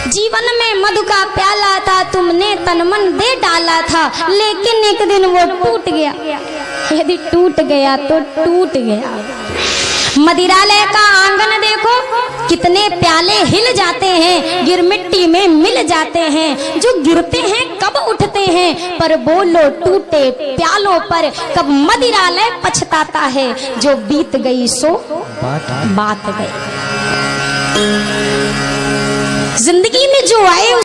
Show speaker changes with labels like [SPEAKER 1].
[SPEAKER 1] जीवन में मधु का प्याला था, तुमने तन मन दे डाला था, लेकिन एक दिन वो टूट गया। यदि टूट गया तो टूट गया। मदिरालय का आंगन देखो, कितने प्याले हिल जाते हैं, गिर मिट्टी में मिल जाते हैं। जो गिरते हैं कब उठते हैं, पर बोलो टूटे प्यालों पर कब मदिरालय पछताता है। जो बीत गई सो बात गई। जिंदगी में जो आए